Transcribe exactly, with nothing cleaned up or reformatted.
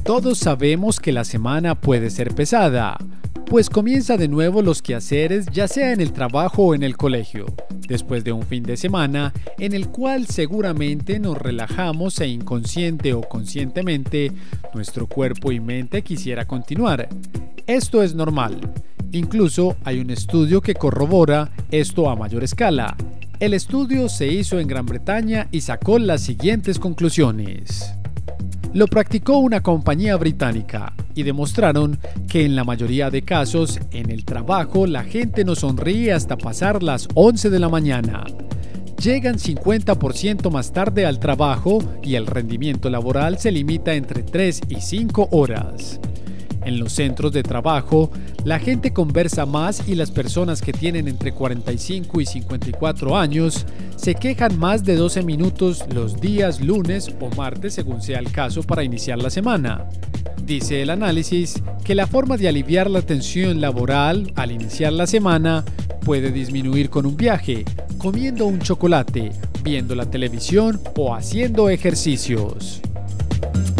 Todos sabemos que la semana puede ser pesada, pues comienza de nuevo los quehaceres, ya sea en el trabajo o en el colegio, después de un fin de semana en el cual seguramente nos relajamos e inconsciente o conscientemente nuestro cuerpo y mente quisiera continuar. Esto es normal. Incluso hay un estudio que corrobora esto a mayor escala. El estudio se hizo en Gran Bretaña y sacó las siguientes conclusiones. Lo practicó una compañía británica y demostraron que en la mayoría de casos en el trabajo la gente no sonríe hasta pasar las once de la mañana. Llegan cincuenta por ciento más tarde al trabajo y el rendimiento laboral se limita entre tres y cinco horas. En los centros de trabajo, la gente conversa más y las personas que tienen entre cuarenta y cinco y cincuenta y cuatro años se quejan más de doce minutos los días lunes o martes según sea el caso para iniciar la semana. Dice el análisis que la forma de aliviar la tensión laboral al iniciar la semana puede disminuir con un viaje, comiendo un chocolate, viendo la televisión o haciendo ejercicios.